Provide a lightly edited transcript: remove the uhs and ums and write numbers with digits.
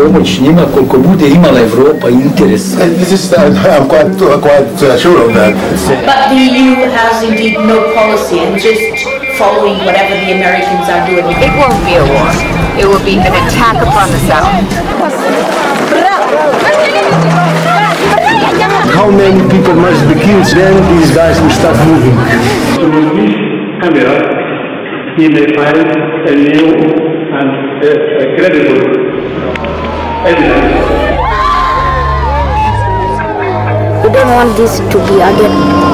pomoć njima koliko bude imala Evropa interes. I'm quite sure of that. But the EU has indeed no policy and just following whatever the Americans are doing. It won't be a war. It will be an attack upon the South. How many people must be killed, then these guys will start moving. With this camera, he may find a new and credible evidence. We don't want this to be again.